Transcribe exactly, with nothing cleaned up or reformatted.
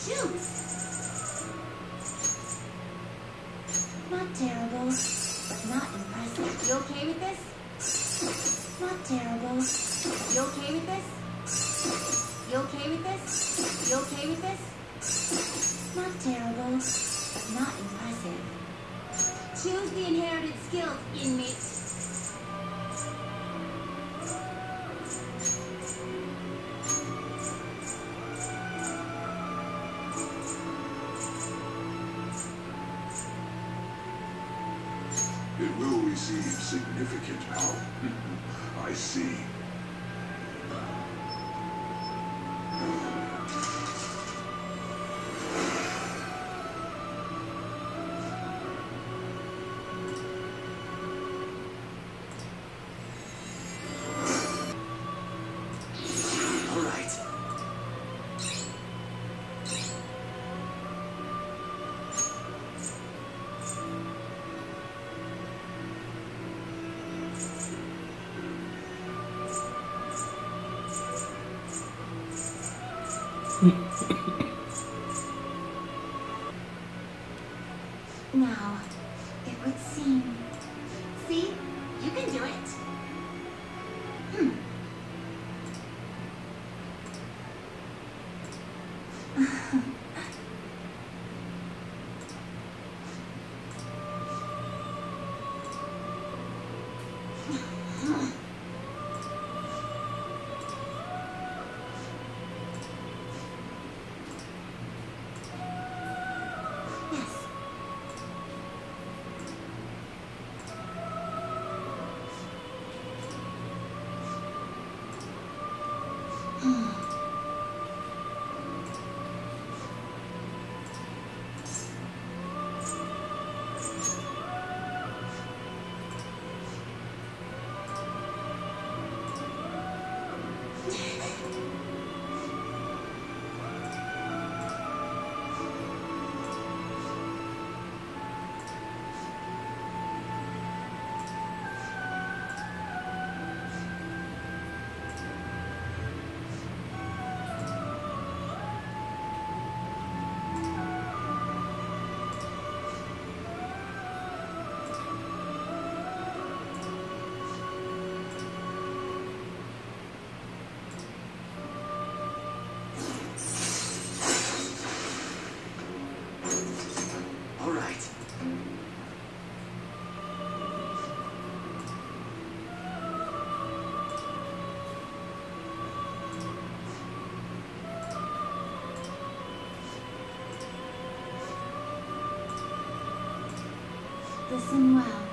Choose. Not terrible, but not impressive. You okay with this? Not terrible. You okay with this? You okay with this? You okay with this? Not terrible, but not impressive. Choose the inherited skills, inmate. It will receive significant power. I see. All right. Now, it would seem. See? You can do it. Hmm. Yes. All right. Listen well.